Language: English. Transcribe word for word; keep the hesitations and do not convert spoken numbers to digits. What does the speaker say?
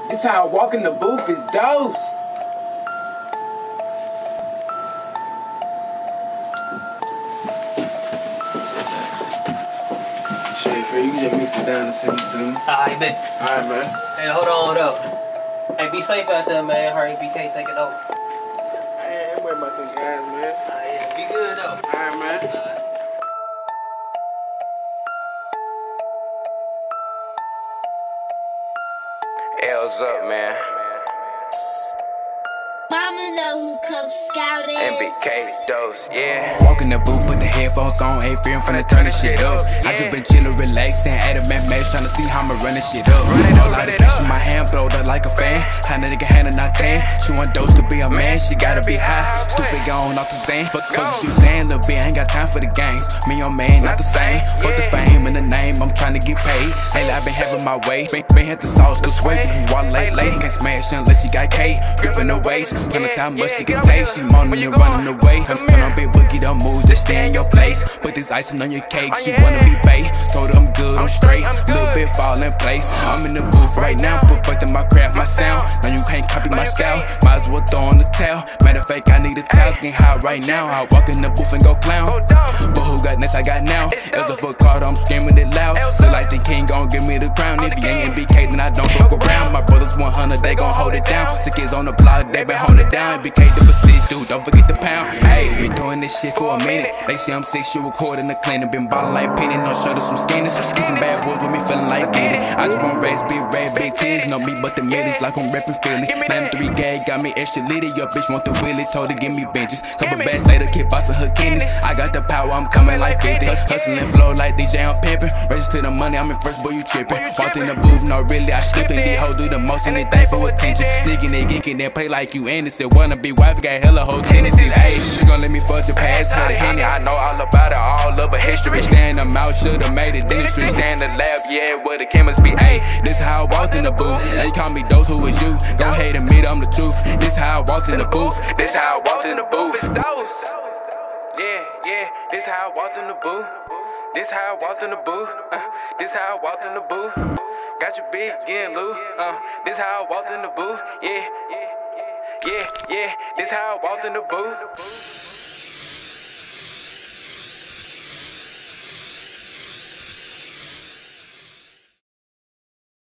This how I walk in the booth is dose. Shit, for you can just mix it down and send it to me. Alright, bet. Alright, man. Hey, hold on, hold up. Hey, be safe out there, man. Hurry, B K, take it over. I ain't worried about them guys, man. Alright, yeah, be good, though. Alright, man. Alright. L's up, man. Mama know who Cub Scout is. M B K dose, yeah. Walk in the booth, put the headphones on, ain't fearing finna turn this shit up. I just been chillin', relaxing, at a man match, tryna see how I'ma run this shit up. All out of cash in my hand, blowed up like a fan. How nigga handle not tan. She want dose to be a man, she gotta be high. Stupid gone off the Zane. Fuck what you saying, little bitch, ain't got time for the games. Me and your man, not the same. Fuck the fame and the name, I'm tryna get paid. Lately I been having my way, been, been hit the sauce, the sway. Walk late, late, can't smash unless she got K. Gripping the waist, tryna tell how much she can take. She moaning and running away. Turn, turn on big boogie, don't move, just stay in your place. Put this icing on your cake, she wanna be baked. Told her I'm good, I'm straight, little bit fall in place. I'm in the booth right now, perfecting my craft, my sound. Now you can't copy my style, might as well throw on the towel. Matter of fact, I need a towel, getting high right now. I walk in the booth and go clown. But who got next? I got now. There's a foot card, I'm screaming it loud. Look like the king gon' give me the crown. If he ain't M B K, then I don't fuck around. My brothers one hundred, they gon' hold it down. The kids on the block, they been holding it down. M B K the prestige, dude, don't forget the pound. Hey, been doing this shit for a minute. They say I'm sick, you recording the cleaning. Been ballin' like Penny, no shoulders, some skinners. Get some bad boys with me feeling like get it. I just want race, big red, big titties. No me but the millies, like I'm reppin' Philly. ninety-three gag, got me extra litty. Your bitch want the wheelie, told her give me benches. Couple bags later, keep bustin' her kidneys. I got the power, I'm coming like fifty. Hustlin' flow like D J, I'm pimpin'. Register the money, I'm in first, boy, you trippin'. Walked in the booth, no really, I slippin'. These hoes do the most, anything for attention. Sneakin' and geekin', then play like you innocent. Wanna be wife, got hella whole tendencies. Ayy, she gon' let me fuck your past, her the Henny. I know all about it, all of her history. Stand them out, should've made it dentistry. Stand the lab, yeah, where the chemists be. Ayy, this how I walked in the booth. They call me Dose, who is you? Go ahead and meet, I'm the truth. This how I walked in the booth. This how I walked in the booth. It's Dose. Yeah, yeah, this how I walked in the booth. This how I walked in the booth. Uh, this how I walked in the booth. Got your big getting loose. Uh, this how I walked in the booth. Yeah, yeah, yeah. This how I walked in the booth.